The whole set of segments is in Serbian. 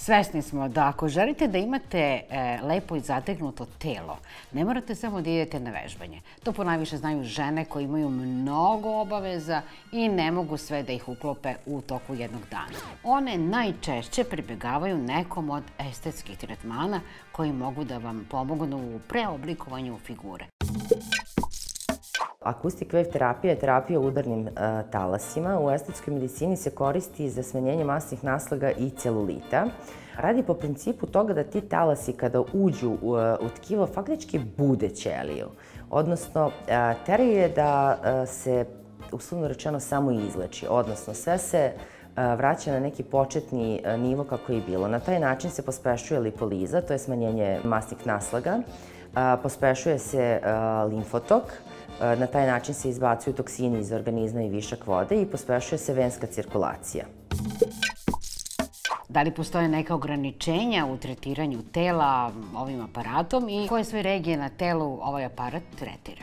Svesni smo da ako želite da imate lepo i zategnuto telo, ne morate samo da idete na vežbanje. To ponajviše znaju žene koje imaju mnogo obaveza i ne mogu sve da ih uklope u toku jednog dana. One najčešće pribegavaju nekom od estetskih tretmana koji mogu da vam pomognu u preoblikovanju figure. Acoustic wave terapija je terapija udarnim talasima. U estetskoj medicini se koristi za smanjenje masnih naslaga i celulita. Radi po principu toga da ti talasi kada uđu u tkivo faktički bude ćeliju. Odnosno, teraju je da se, uslovno rečeno, samo izleči. Odnosno, sve se vraća na neki početni nivo kako je bilo. Na taj način se pospešuje lipoliza, to je smanjenje masnih naslaga. Pospešuje se limfotok. Na taj način se izbacuju toksini iz organizma i višak vode i pospešuje se venska cirkulacija. Da li postoje neka ograničenja u tretiranju tela ovim aparatom i koje sve regije na telu ovaj aparat tretira?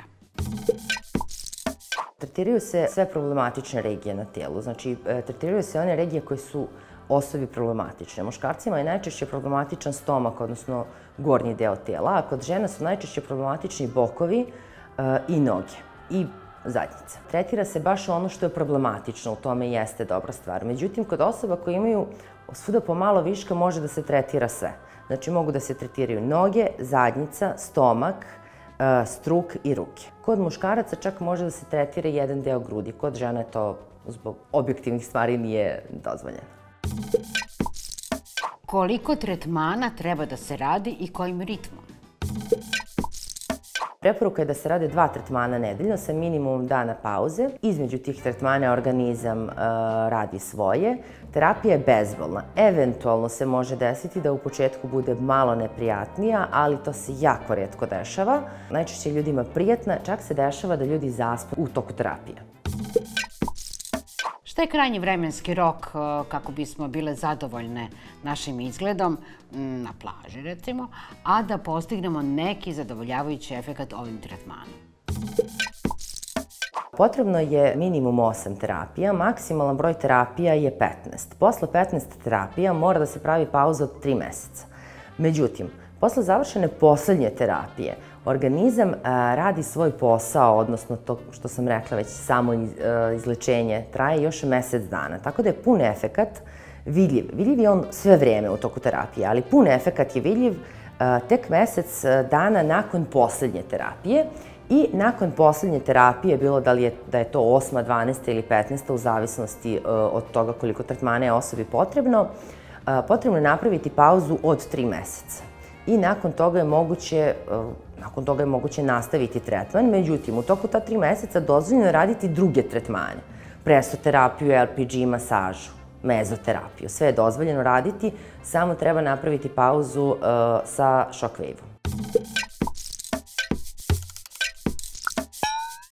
Tretiraju se sve problematične regije na telu. Znači, tretiraju se one regije koje su osobi problematične. Muškarcima je najčešće problematičan stomak, odnosno gornji deo tela, a kod žena su najčešće problematični bokovi i noge i zadnjica. Tretira se baš ono što je problematično, u tome jeste dobra stvar. Međutim, kod osoba koje imaju svuda pomalo viška može da se tretira sve. Znači, mogu da se tretiraju noge, zadnjica, stomak, struk i ruke. Kod muškaraca čak može da se tretira jedan deo grudi. Kod žena to zbog objektivnih stvari nije dozvoljeno. Koliko tretmana treba da se radi i kojim ritmom? Preporuka je da se rade 2 tretmana nedeljno sa minimumom dana pauze. Između tih tretmana organizam radi svoje. Terapija je bezbolna. Eventualno se može desiti da u početku bude malo neprijatnija, ali to se jako retko dešava. Najčešće je ljudima prijatna, čak se dešava da ljudi zaspu u toku terapije. Šta je krajnji vremenski rok kako bismo bile zadovoljne našim izgledom, na plaži recimo, a da postignemo neki zadovoljavajući efekat ovim tretmanom? Potrebno je minimum 8 terapija, maksimalan broj terapija je 15. Posle 15 terapija mora da se pravi pauza od 3 meseca. Međutim, posle završene poslednje terapije, organizam radi svoj posao, odnosno to što sam rekla već samo izlečenje, traje još mesec dana. Tako da je pun efekat vidljiv. Vidljiv je on sve vreme u toku terapije, ali pun efekat je vidljiv tek mesec dana nakon poslednje terapije. I nakon poslednje terapije, bilo da je to 8., 12. ili 15. u zavisnosti od toga koliko tretmana je osobi potrebno, potrebno je napraviti pauzu od 3 meseca. I nakon toga je moguće nastaviti tretman. Međutim, u toku ta 3 meseca dozvoljeno je raditi druge tretmane. Presoterapiju, LPG, masažu, mezoterapiju. Sve je dozvoljeno raditi, samo treba napraviti pauzu sa Shockwave-om.